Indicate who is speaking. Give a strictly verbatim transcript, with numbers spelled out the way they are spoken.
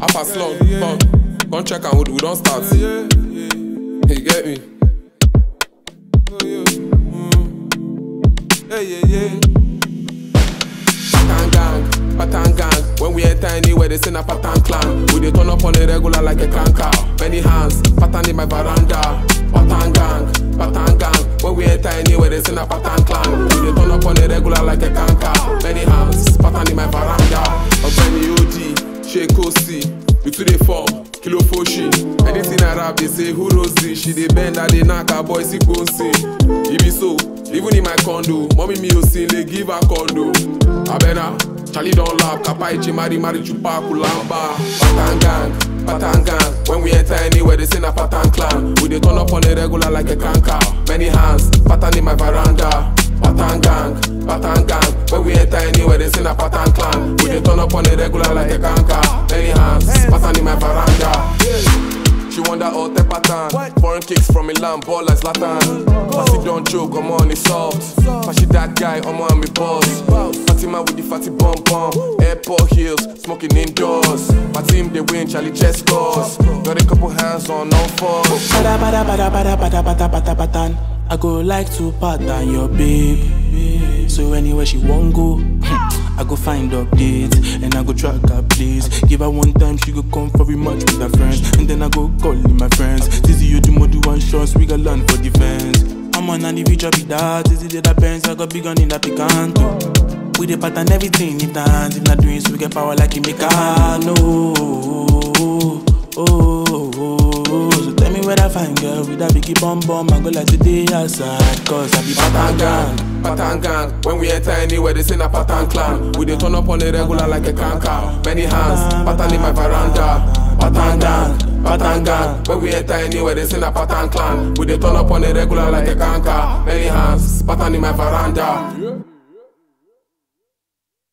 Speaker 1: I pass long, come, come check and we, we don't start. You get me?
Speaker 2: Yeah, yeah, yeah.
Speaker 1: Patan gang, patan gang. When we enter anywhere, they sing a patan clan. We dey turn up on the regular like a cranker. Many hands, patan in my veranda. Patan gang, patan gang. When we enter anywhere, they sing a patan clan. We dey turn up on the regular like a cranker. Many hands, patan in my veranda. Ogbeni O G, Sheikh Osi, we to the form, Kilo Foshi. Anything I rap, they say who knows this? She dey bend, I dey knock her boy, sick gon' sing. It be so. Even in my condo, mommy me osin, they give her condo. Abena, Charlie don't laugh, Kapaichi, Mari Mari Chupa, Kulamba. Patan gang, patan gang. When we enter anywhere, they sing a patan clan. We dey turn up on the regular like a cranker. Many hands, patan in my veranda. Patan gang, patan gang. When we enter anywhere, they sing a patan clan. We dey turn up on the regular like a cranker. Many hands, patan in my veranda. She want that all type pattern. Foreign kicks from Milan, ball like Zlatan. Fatty don't joke, I'm on it's soft. Fashy that guy, I'm on me boss. Fatty man with the fatty bum bum. Airport heels, smoking indoors. My team they win, Charlie chest scores. Got a couple hands on all fours.
Speaker 2: Bada bada bada bada bada bada bada bada. I go like to pattern your babe. So anywhere she won't go, I go find updates and I go track her place. Give her one time, she go come for a match with her friends, and then I go call in my friends. This is you do more do one shots, we got land for defense. I'm on the future be that, this is the other bands, I got big on in that picanto. We dey pattern everything, if not hands, if not doing so we get power like Emeka. No, oh, oh, oh. So tell me where I find girl with that biggie bum bum. I go like today outside, cause I be
Speaker 1: patan gang, patan gang. When we enter anywhere, they sing a patan clan. We dey turn up on the regular like a cranker. Many hands, patan in my veranda. Patan gang, patan gang. When we enter anywhere, they sing a patan clan. We dey turn up on the regular like a cranker. Many hands, patan in my veranda.